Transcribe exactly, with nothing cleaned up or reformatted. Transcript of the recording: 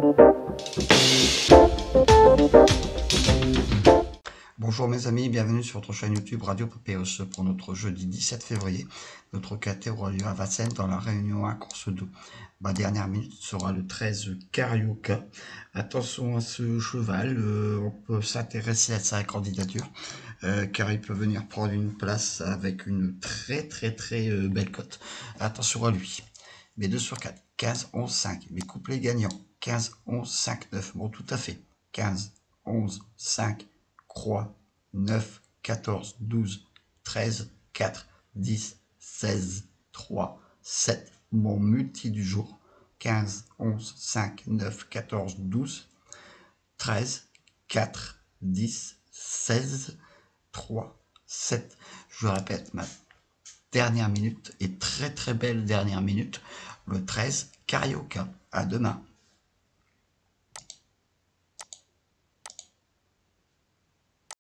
Bonjour mes amis, bienvenue sur votre chaîne YouTube Radio Papyrus pour notre jeudi dix-sept février. Notre K T aura lieu à Vincennes dans la Réunion un course deux. Ma dernière minute sera le treize Carioca. Attention à ce cheval, euh, on peut s'intéresser à sa candidature euh, car il peut venir prendre une place avec une très très très euh, belle cote. Attention à lui. Mes deux sur quatre, quinze, onze, cinq. Mes couplets gagnants, quinze, onze, cinq, neuf. Bon, tout à fait. quinze, onze, cinq, croix, neuf, quatorze, douze, treize, quatre, dix, seize, trois, sept. Mon multi du jour, quinze, onze, cinq, neuf, quatorze, douze, treize, quatre, dix, seize, trois, sept. Je répète, ma dernière minute et très très belle dernière minute, le treize Carioca. À demain.